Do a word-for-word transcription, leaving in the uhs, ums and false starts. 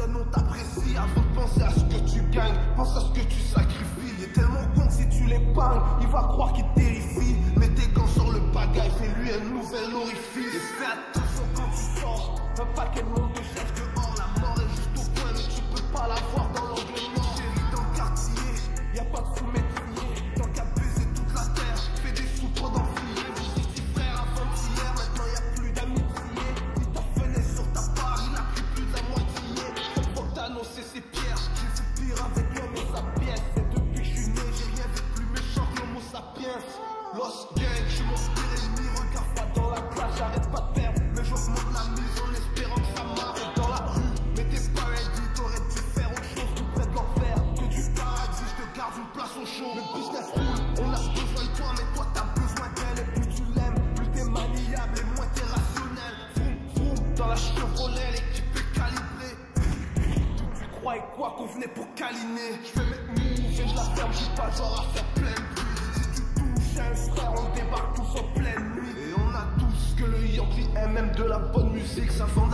personne on t'apprécie. Avant de penser à ce que tu gagnes, pense à ce que tu sacrifies. Il est tellement con que si tu l'épargnes, il va croire qu'il te terrifie. Mets tes gants sur le pagaille, fais-lui un nouvel orifice. Et fais attention quand tu sors, un paquet de monde te cherche dehors. La mort est juste au coin, mais tu peux pas la voir dans l'angle mort. Chérie dans le quartier, y'a pas de sous-métier. Tant qu'à baiser toute la terre, fais des sous pendant filer. Vous étiez frères avant-hier, maintenant y'a plus d'amitié. Si t'as fenêtre sur ta part, il a pris plus de la moitié. Cette fois que t'as annoncé ses pierres, j'ai fait pire avec l'homme et sa pièce. Et depuis que je suis né, j'ai rien vu de plus méchant que l'homo sapiens. Lost gang, je m'inspire ennemi, regarde pas dans la classe, j'arrête pas de perdre. Mais j'augmente la mise en espérant que ça m'arrête dans la rue. Mais t'es pas ready, t'aurais dû faire autre chose tout près de l'enfer. Que du paradis, je te garde une place au chaud. Le business roule, on a besoin de toi, mais toi t'as besoin d'elle. Et plus tu l'aimes, plus t'es maniable et moins t'es rationnel. Vroom, vroom, dans la Chevrolet, l'équipe est calibrée. Tu croyais quoi qu'on venait pour câliner? Je fais mes moves et je la ferme, j'ai pas le genre à faire plein de bruit. Si tu touches un frère, on débarque tous en pleine nuit. Et on a tous que le Yankee aime, même de la bonne musique, ça vend